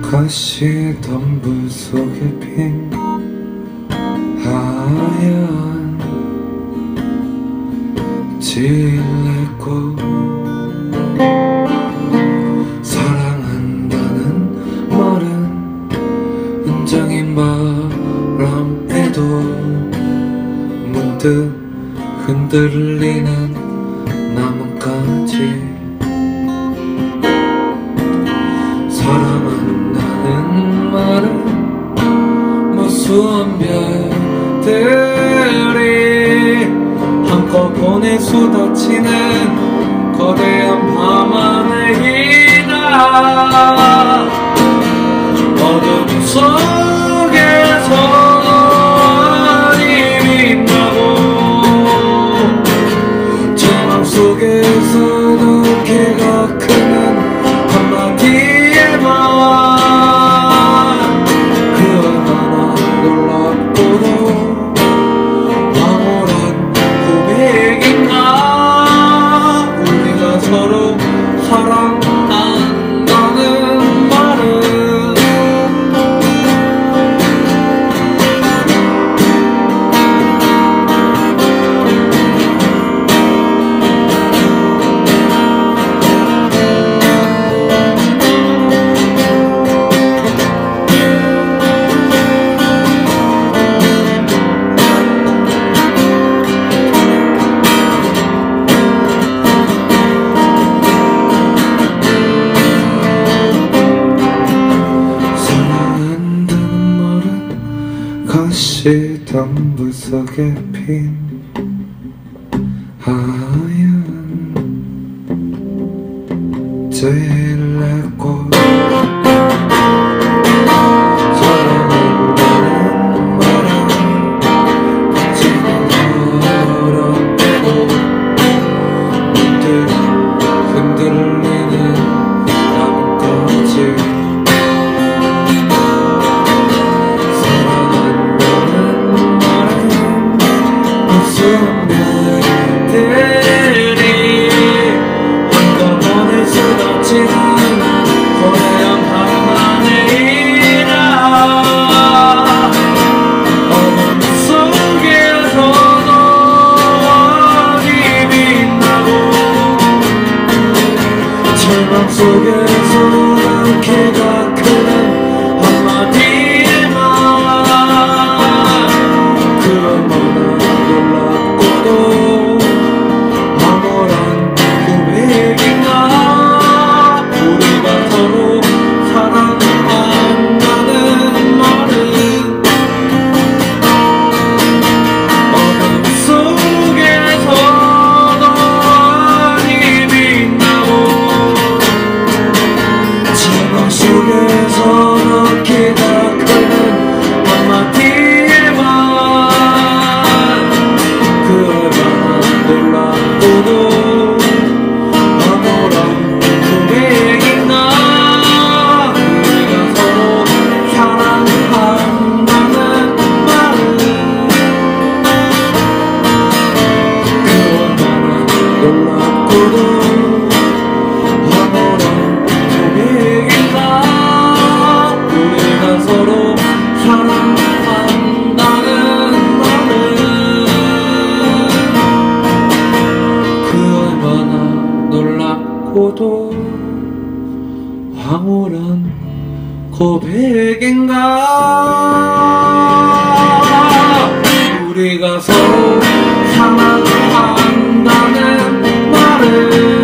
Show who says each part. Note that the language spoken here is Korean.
Speaker 1: 가시덤불 속에 핀 하얀 질레꽃, 사랑한다는 말은 은장인 바람에도 문득 흔들리는 나뭇가지, 사랑한다는 말은 무수한 별들이 한꺼번에 쏟아지는 거대한 밤하늘이다. 어둠 속에서 빛나고 절망 속에서 어깨가 크는 한마디의 말, 그 얼마나 놀랍고도 황홀한 고백인가. 우리가 서로 사랑한다는 말은 가시덤불 속에 핀 하얀 질레꽃, 사랑한다는 말은 지금 더럽고 문득 흔들리는 나뭇가지, 별들이 한꺼번에 쏟아지는 거대한 밤하늘이라. 어둠 속에서 너희 빛나고 절망 속에서 어깨가 크는 한마디의 말, 그 얼마나 놀랍고도 황홀한 고백인가. 우리가 서로 사랑한다는 말은 어둠 속에서 너희 빛나고 절망 속에서 어깨가 크는 한마디의 말, 그 얼마나 놀랍고도 황홀한 고백인가. 우리가 서로 사랑한다는 말은 그 얼마나 놀랍고도 황홀한 고백인가. 우리가 서로 사랑한다는 말은 그 얼마나 놀랍고도 황홀한 고백인가. 우리가 서로 사랑한다는 말은